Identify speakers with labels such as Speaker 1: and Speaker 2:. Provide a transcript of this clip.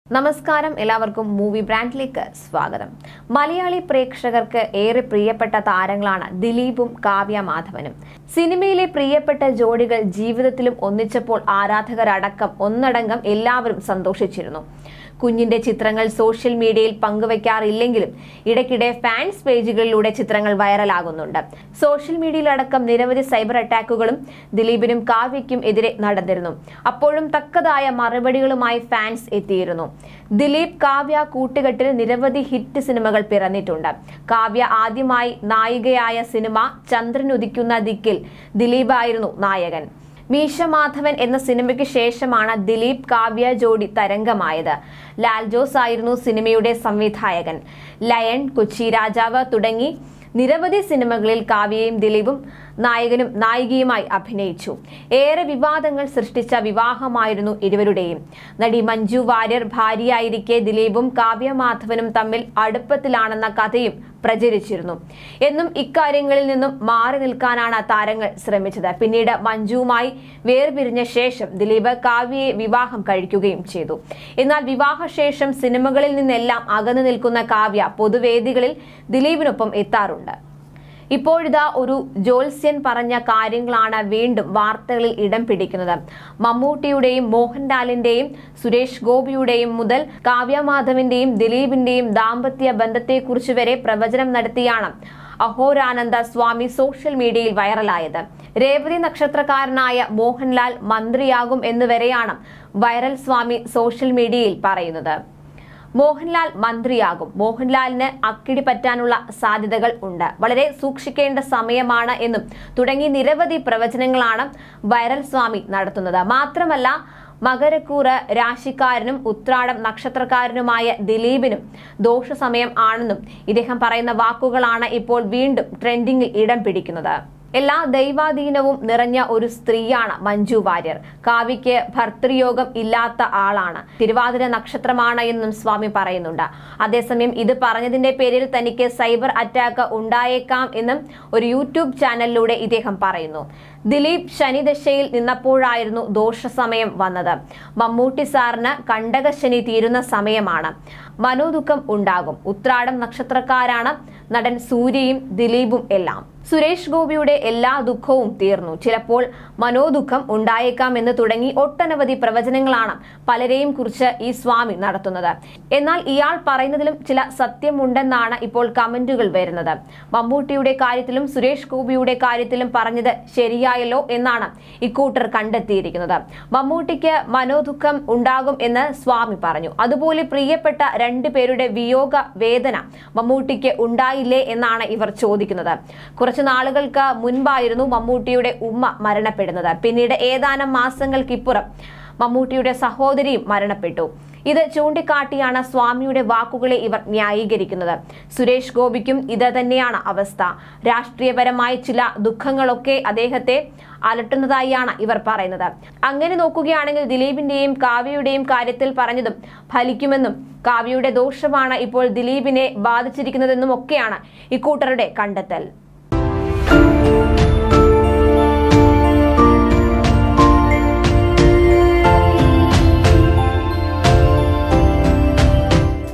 Speaker 1: നമസ്കാരം, എല്ലാവർക്കും മൂവി ബ്രാൻഡിലേക്ക് സ്വാഗതം. മലയാളി പ്രേക്ഷകർക്ക് ഏറെ പ്രിയപ്പെട്ട താരങ്ങളാണ് ദിലീപും കാവ്യ മാധവനും. സിനിമയിലെ പ്രിയപ്പെട്ട ജോഡികൾ ജീവിതത്തിലും ഒന്നിച്ചപ്പോൾ ആരാധകരടക്കം ഒന്നടങ്കം എല്ലാവരും സന്തോഷിച്ചിരുന്നു. കുഞ്ഞിന്റെ ചിത്രങ്ങൾ സോഷ്യൽ മീഡിയയിൽ പങ്കുവയ്ക്കാറില്ലെങ്കിലും ഇടയ്ക്കിടെ ഫാൻസ് പേജുകളിലൂടെ ചിത്രങ്ങൾ വൈറലാകുന്നുണ്ട്. സോഷ്യൽ മീഡിയയിലടക്കം നിരവധി സൈബർ അറ്റാക്കുകളും ദിലീപിനും കാവ്യയ്ക്കും എതിരെ നടന്നിരുന്നു. അപ്പോഴും തക്കതായ മറുപടികളുമായി ഫാൻസ് എത്തിയിരുന്നു. ദിലീപ് കാവ്യ കൂട്ടുകെട്ടിൽ നിരവധി ഹിറ്റ് സിനിമകൾ പിറന്നിട്ടുണ്ട്. കാവ്യ ആദ്യമായി നായികയായ സിനിമ ചന്ദ്രനുദിക്കുന്ന ദിക്കിൽ ദിലീപായിരുന്നു നായകൻ. മീശ മാധവൻ എന്ന സിനിമയ്ക്ക് ശേഷമാണ് ദിലീപ് കാവ്യ ജോഡി തരംഗമായത്. ലാൽ ജോസ് ആയിരുന്നു സിനിമയുടെ സംവിധായകൻ. ലയൺ, കൊച്ചി രാജാവ് തുടങ്ങി നിരവധി സിനിമകളിൽ കാവ്യയും ദിലീപും നായകനും നായികയുമായി അഭിനയിച്ചു. ഏറെ വിവാദങ്ങൾ സൃഷ്ടിച്ച വിവാഹമായിരുന്നു ഇരുവരുടെയും. നടി മഞ്ജു വാര്യർ ഭാര്യയായിരിക്കെ ദിലീപും കാവ്യ മാധവനും തമ്മിൽ അടുപ്പത്തിലാണെന്ന കഥയും പ്രചരിച്ചിരുന്നു. എന്നും ഇക്കാര്യങ്ങളിൽ നിന്നും മാറി നിൽക്കാനാണ് താരങ്ങൾ ശ്രമിച്ചത്. പിന്നീട് മഞ്ജുവുമായി വേർപിരിഞ്ഞ ശേഷം ദിലീപ് കാവ്യയെ വിവാഹം കഴിക്കുകയും ചെയ്തു. എന്നാൽ വിവാഹശേഷം സിനിമകളിൽ നിന്നെല്ലാം അകന്നു നിൽക്കുന്ന കാവ്യ പൊതുവേദികളിൽ ദിലീപിനൊപ്പം എത്താറുണ്ട്. ഇപ്പോഴിതാ ഒരു ജ്യോത്സ്യൻ പറഞ്ഞ കാര്യങ്ങളാണ് വീണ്ടും വാർത്തകളിൽ ഇടം പിടിക്കുന്നത്. മമ്മൂട്ടിയുടെയും മോഹൻലാലിന്റെയും സുരേഷ് ഗോപിയുടെയും മുതൽ കാവ്യ മാധവന്റെയും ദിലീപിന്റെയും ദാമ്പത്യ ബന്ധത്തെക്കുറിച്ച് വരെ പ്രവചനം നടത്തിയാണ് അഹോരാനന്ദ സ്വാമി സോഷ്യൽ മീഡിയയിൽ വൈറലായത്. രേവതി നക്ഷത്രക്കാരനായ മോഹൻലാൽ മന്ത്രിയാകും എന്നുവരെയാണ് വൈറൽ സ്വാമി സോഷ്യൽ മീഡിയയിൽ പറയുന്നത്. മോഹൻലാൽ മന്ത്രിയാകും, മോഹൻലാലിന് അക്കിടി പറ്റാനുള്ള സാധ്യതകൾ ഉണ്ട്, വളരെ സൂക്ഷിക്കേണ്ട സമയമാണ് എന്നും തുടങ്ങി നിരവധി പ്രവചനങ്ങളാണ് വൈറൽ സ്വാമി നടത്തുന്നത്. മാത്രമല്ല, മകരക്കൂറ് രാശിക്കാരനും ഉത്രാടം നക്ഷത്രക്കാരനുമായ ദിലീപിനും ദോഷസമയം ആണെന്നും ഇദ്ദേഹം പറയുന്ന വാക്കുകളാണ് ഇപ്പോൾ വീണ്ടും ട്രെൻഡിങ്ങിൽ ഇടം പിടിക്കുന്നത്. എല്ലാ ദൈവാധീനവും നിറഞ്ഞ ഒരു സ്ത്രീയാണ് മഞ്ജു വാര്യർ. കാവ്യയ്ക്ക് ഭർതൃയോഗം ഇല്ലാത്ത ആളാണ്. തിരുവാതിര നക്ഷത്രമാണ് എന്നും സ്വാമി പറയുന്നുണ്ട്. അതേസമയം ഇത് പറഞ്ഞതിന്റെ പേരിൽ തനിക്ക് സൈബർ അറ്റാക്ക് ഉണ്ടായേക്കാം എന്നും ഒരു യൂട്യൂബ് ചാനലിലൂടെ ഇദ്ദേഹം പറയുന്നു. ദിലീപ് ശനിദശയിൽ നിന്നപ്പോഴായിരുന്നു ദോഷസമയം വന്നത്. മമ്മൂട്ടി സാറിന് കണ്ടകശനി തീരുന്ന സമയമാണ്. മനോദുഃഖം ഉണ്ടാകും. ഉത്രാടം നക്ഷത്രക്കാരാണ് നടൻ സൂര്യയും ദിലീപും എല്ലാം. സുരേഷ് ഗോപിയുടെ എല്ലാ ദുഃഖവും തീർന്നു. ചിലപ്പോൾ മനോദുഃഖം ഉണ്ടായേക്കാം എന്ന് തുടങ്ങി ഒട്ടനവധി പ്രവചനങ്ങളാണ് പലരെയും കുറിച്ച് ഈ സ്വാമി നടത്തുന്നത്. എന്നാൽ ഇയാൾ പറയുന്നതിലും ചില സത്യമുണ്ടെന്നാണ് ഇപ്പോൾ കമന്റുകൾ വരുന്നത്. മമ്മൂട്ടിയുടെ കാര്യത്തിലും സുരേഷ് ഗോപിയുടെ കാര്യത്തിലും പറഞ്ഞത് ശരിയായല്ലോ എന്നാണ് ഇക്കൂട്ടർ കണ്ടെത്തിയിരിക്കുന്നത്. മമ്മൂട്ടിക്ക് മനോദുഃഖം ഉണ്ടാകും എന്ന് സ്വാമി പറഞ്ഞു. അതുപോലെ പ്രിയപ്പെട്ട രണ്ടുപേരുടെ വിയോഗ വേദന മമ്മൂട്ടിക്ക് ഉണ്ടായില്ലേ എന്നാണ് ഇവർ ചോദിക്കുന്നത്. കുറച്ചു നാളുകൾക്ക് മുൻപായിരുന്നു മമ്മൂട്ടിയുടെ ഉമ്മ മരണപ്പെടുന്നത്. പിന്നീട് ഏതാനും മാസങ്ങൾക്കിപ്പുറം മമ്മൂട്ടിയുടെ സഹോദരിയും മരണപ്പെട്ടു. ഇത് ചൂണ്ടിക്കാട്ടിയാണ് സ്വാമിയുടെ വാക്കുകളെ ഇവർ ന്യായീകരിക്കുന്നത്. സുരേഷ് ഗോപിക്കും ഇത് തന്നെയാണ് അവസ്ഥ. രാഷ്ട്രീയപരമായ ചില ദുഃഖങ്ങളൊക്കെ അദ്ദേഹത്തെ അലട്ടുന്നതായാണ് ഇവർ പറയുന്നത്. അങ്ങനെ നോക്കുകയാണെങ്കിൽ ദിലീപിന്റെയും കാവ്യയുടെയും കാര്യത്തിൽ പറഞ്ഞതും ഫലിക്കുമെന്നും കാവ്യയുടെ ദോഷമാണ് ഇപ്പോൾ ദിലീപിനെ ബാധിച്ചിരിക്കുന്നതെന്നും ഒക്കെയാണ് ഇക്കൂട്ടരുടെ കണ്ടെത്തൽ.